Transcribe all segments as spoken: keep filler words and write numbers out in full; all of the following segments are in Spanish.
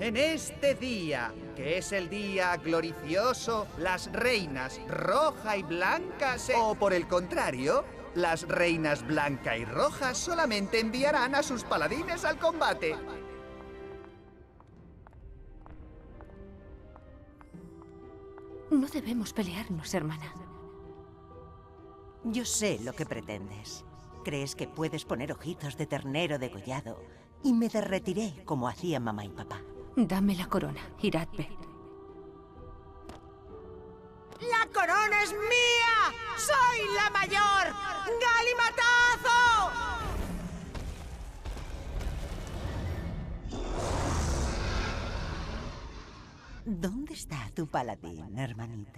En este día, que es el día glorioso, las reinas roja y blanca se... O por el contrario, las reinas blanca y roja solamente enviarán a sus paladines al combate. No debemos pelearnos, hermana. Yo sé lo que pretendes. Crees que puedes poner ojitos de ternero degollado y me derretiré como hacían mamá y papá. Dame la corona, Iradbeh. ¡La corona es mía! ¡Soy la mayor! ¡Galimatazo! ¿Dónde está tu paladín, hermanita?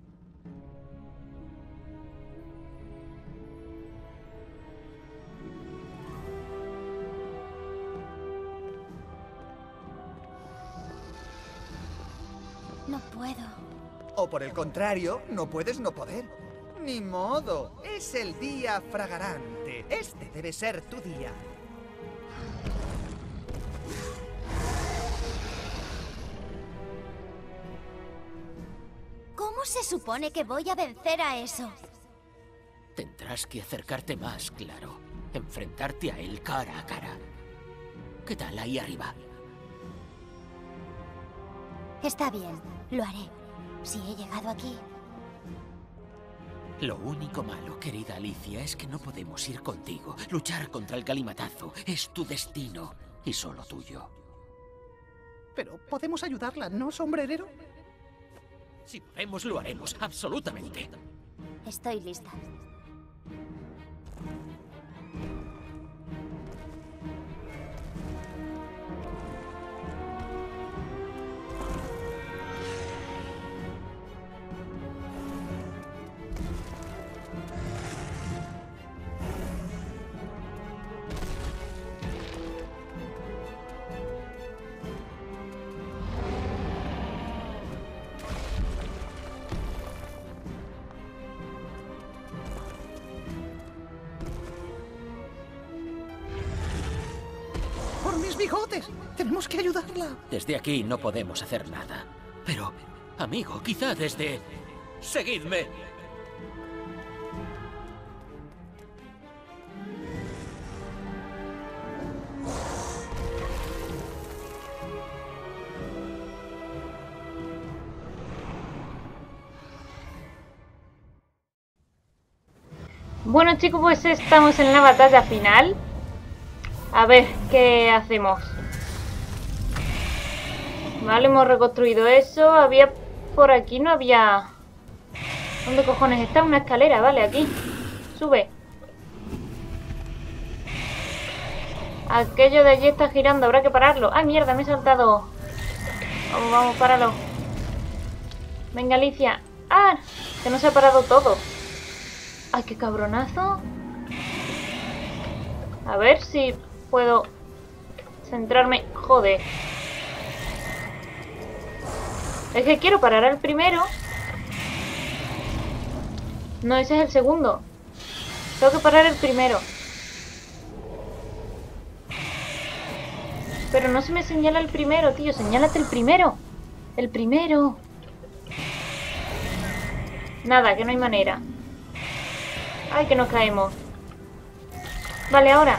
No puedo. O por el contrario, no puedes no poder. Ni modo, es el día fragarante. Este debe ser tu día. ¿Cómo se supone que voy a vencer a eso? Tendrás que acercarte más, claro. Enfrentarte a él cara a cara. ¿Qué tal ahí arriba? Está bien, lo haré. Si he llegado aquí... Lo único malo, querida Alicia, es que no podemos ir contigo. Luchar contra el galimatazo es tu destino y solo tuyo. Pero podemos ayudarla, ¿no, sombrerero? Si podemos, lo haremos, absolutamente. Estoy lista. ¡Por mis bigotes! ¡Tenemos que ayudarla! Desde aquí no podemos hacer nada. Pero, amigo, quizá desde... ¡Seguidme! Bueno, chicos, pues estamos en la batalla final. A ver, ¿qué hacemos? Vale, hemos reconstruido eso. Había... por aquí no había... ¿Dónde cojones está? Una escalera, vale, aquí. Sube. Aquello de allí está girando, habrá que pararlo. ¡Ay, mierda! Me he saltado. Vamos, vamos, páralo. Venga, Alicia. ¡Ah! Que no se ha parado todo. ¡Ay, qué cabronazo! A ver si puedo centrarme. Joder. Es que quiero parar al primero. No, ese es el segundo. Tengo que parar el primero. Pero no se me señala el primero, tío. Señálate el primero. El primero. Nada, que no hay manera. Ay, que nos caemos. Vale, ahora.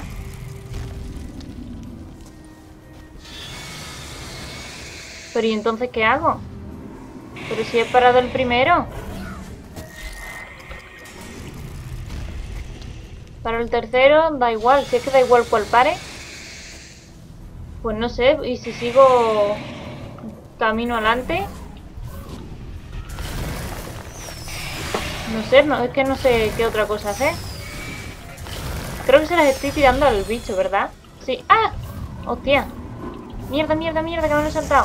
Pero ¿y entonces qué hago? Pero si he parado el primero. Para el tercero, da igual. Si es que da igual cuál pare. Pues no sé. ¿Y si sigo camino adelante? No sé, no, es que no sé qué otra cosa hacer. Creo que se las estoy tirando al bicho, ¿verdad? Sí. ¡Ah! ¡Hostia! Mierda, mierda, mierda, que me lo he saltado.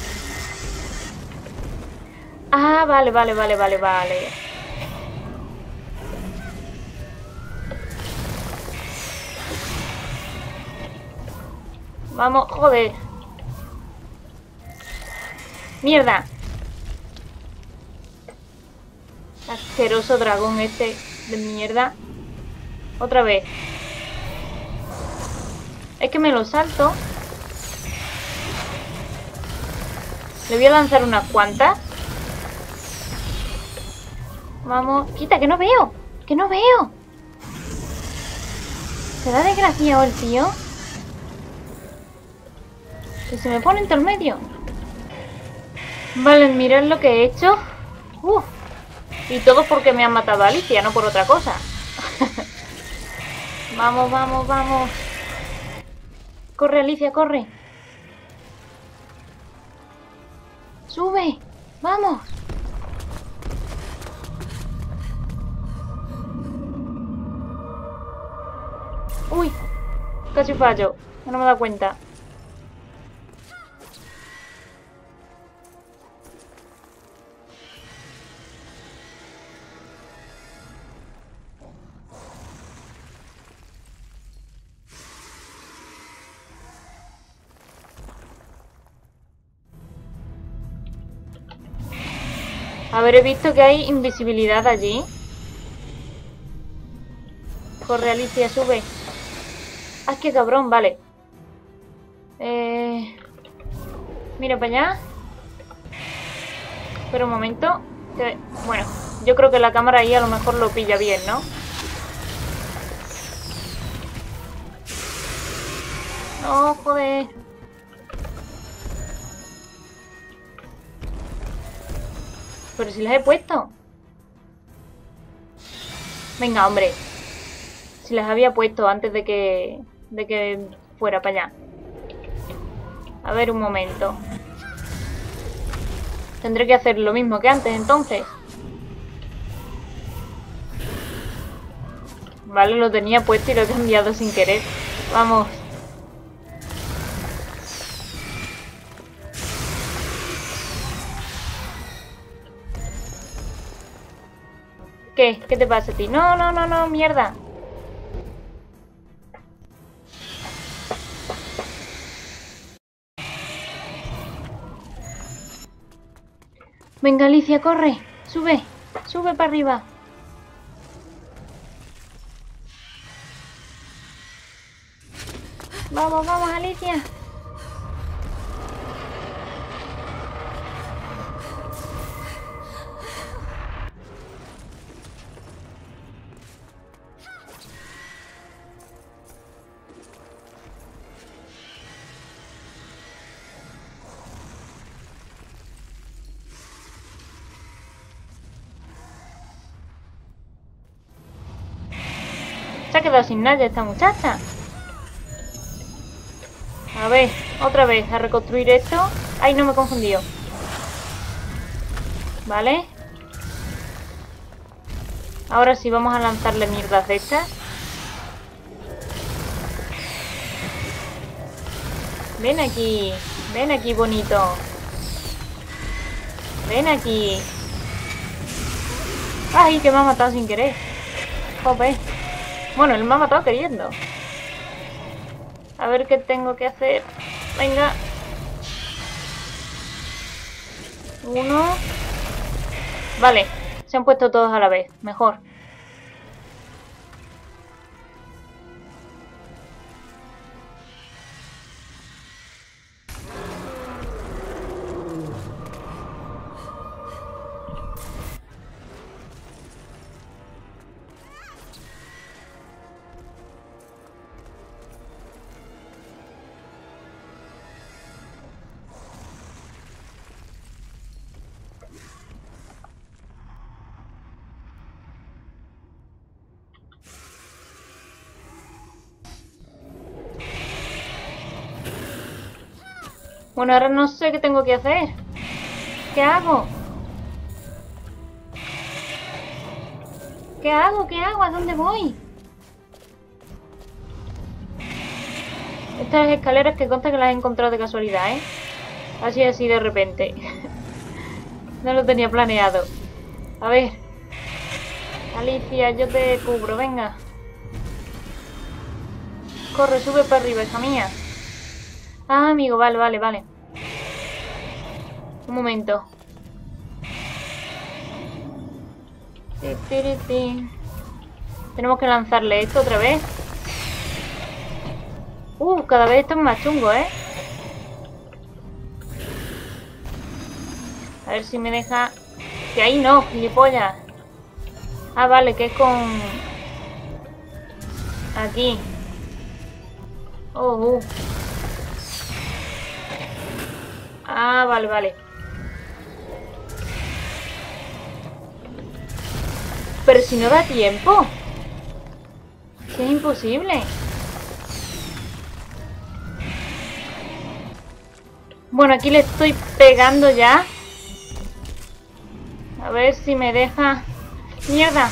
Ah, vale, vale, vale, vale, vale. Vamos, joder. Mierda. Asqueroso dragón este de mierda. Otra vez. Es que me lo salto. Le voy a lanzar unas cuantas. Vamos. Quita, que no veo. Que no veo. ¿Se da desgraciado el tío? Que se me pone en todo el medio. Vale, mirad lo que he hecho. Uf. Y todo porque me han matado a Alicia, no por otra cosa. Vamos, vamos, vamos. Corre, Alicia, corre. Sube. Vamos. Uy. Casi fallo. No me he dado cuenta. A ver, he visto que hay invisibilidad allí. Corre, Alicia, sube. ¡Ah, qué cabrón! Vale. Eh... Mira para allá. Espera un momento. Que... Bueno, yo creo que la cámara ahí a lo mejor lo pilla bien, ¿no? ¡No, joder! Pero si las he puesto. Venga, hombre. Si las había puesto antes de que... De que fuera para allá. A ver, un momento. Tendré que hacer lo mismo que antes, entonces. Vale, lo tenía puesto y lo he cambiado sin querer. Vamos. ¿Qué? ¿Qué te pasa a ti? No, no, no, no, mierda. Venga, Alicia, corre. Sube, sube para arriba. Vamos, vamos, Alicia. Se ha quedado sin nada esta muchacha. A ver, otra vez a reconstruir esto. Ay, no me he confundido. Vale. Ahora sí vamos a lanzarle mierdas de estas. Ven aquí. Ven aquí, bonito. Ven aquí. Ay, que me ha matado sin querer. Joder. Bueno, él me ha matado queriendo. A ver qué tengo que hacer. Venga. Uno. Vale. Se han puesto todos a la vez. Mejor. Bueno, ahora no sé qué tengo que hacer. ¿Qué hago? ¿Qué hago? ¿Qué hago? ¿A dónde voy? Estas escaleras que consta que las he encontrado de casualidad, ¿eh? Así, así de repente. No lo tenía planeado. A ver. Alicia, yo te cubro, venga. Corre, sube para arriba, hija mía. Ah, amigo, vale, vale, vale. Un momento. Tenemos que lanzarle esto otra vez. Uh, cada vez esto es más chungo, ¿eh? A ver si me deja... Que ahí no, gilipollas. Ah, vale, que es con... Aquí. Oh, uh. Ah, vale, vale. Pero si no da tiempo. Que es imposible. Bueno, aquí le estoy pegando ya. A ver si me deja... ¡Mierda!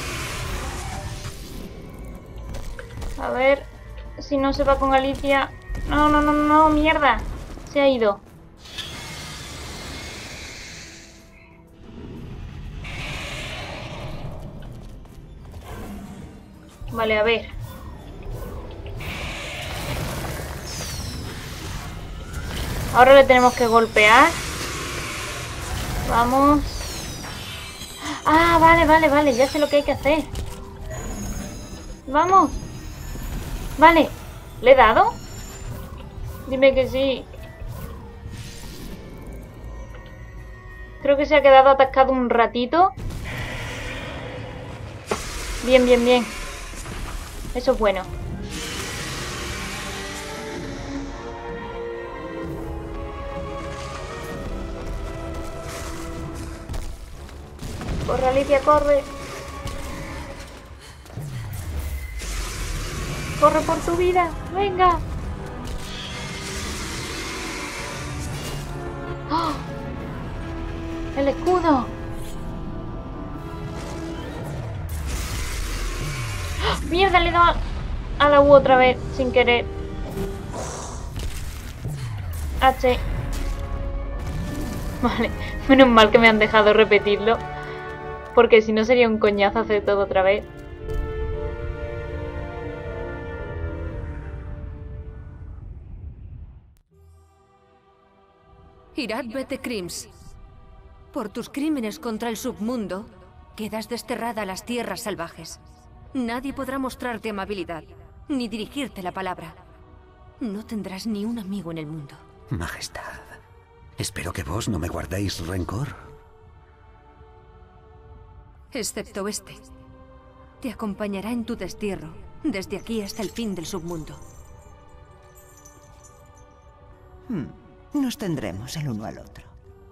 A ver si no se va con Alicia. No, no, no, no, mierda. Se ha ido. Vale, a ver. Ahora le tenemos que golpear. Vamos. Ah, vale, vale, vale. Ya sé lo que hay que hacer. Vamos. Vale. ¿Le he dado? Dime que sí. Creo que se ha quedado atascado un ratito. Bien, bien, bien. Eso es bueno. Corre, Alicia, corre. Corre por tu vida. Venga. ¡Oh! El escudo. ¡Oh! Mierda, le he dado a la U otra vez sin querer. H. Vale, menos mal que me han dejado repetirlo. Porque si no sería un coñazo hacer todo otra vez. Iradbet de Crims. Por tus crímenes contra el submundo, quedas desterrada a las tierras salvajes. Nadie podrá mostrarte amabilidad, ni dirigirte la palabra. No tendrás ni un amigo en el mundo. Majestad, espero que vos no me guardéis rencor. Excepto este. Te acompañará en tu destierro, desde aquí hasta el fin del submundo. Hmm. Nos tendremos el uno al otro.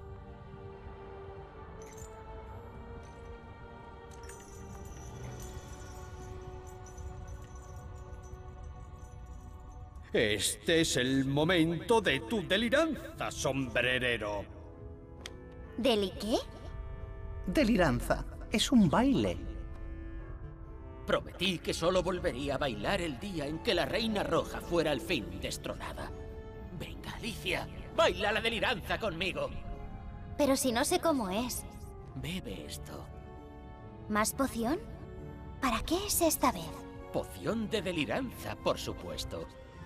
Este es el momento de tu deliranza, sombrerero. ¿Deli qué? Deliranza. Es un baile. Prometí que solo volvería a bailar el día en que la Reina Roja fuera al fin destronada. Venga, Alicia, baila la deliranza conmigo. Pero si no sé cómo es. Bebe esto. ¿Más poción? ¿Para qué es esta vez? Poción de deliranza, por supuesto.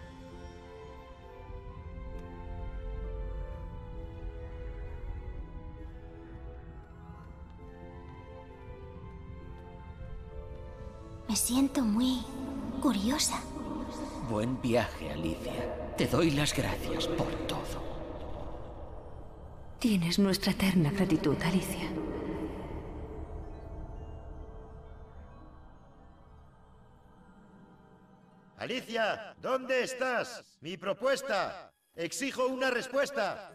Me siento muy curiosa. Buen viaje, Alicia. Te doy las gracias por todo. Tienes nuestra eterna gratitud, Alicia. Alicia, ¿dónde estás? Mi propuesta. Exijo una respuesta.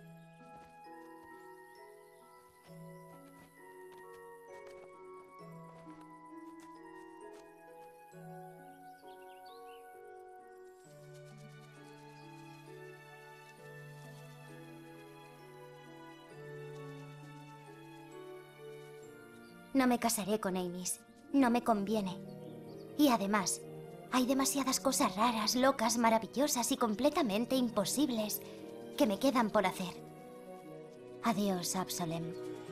No me casaré con Amis. No me conviene. Y además, hay demasiadas cosas raras, locas, maravillosas y completamente imposibles que me quedan por hacer. Adiós, Absolem.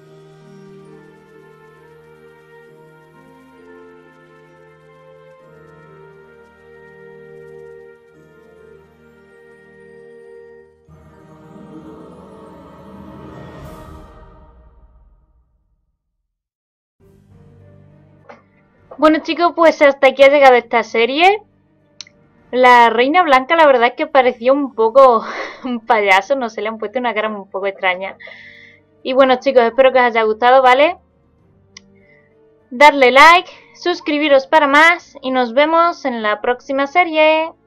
Bueno, chicos, pues hasta aquí ha llegado esta serie. La Reina Blanca, la verdad es que parecía un poco un payaso, no sé, le han puesto una cara un poco extraña. Y bueno, chicos, espero que os haya gustado, ¿vale? Darle like, suscribiros para más y nos vemos en la próxima serie.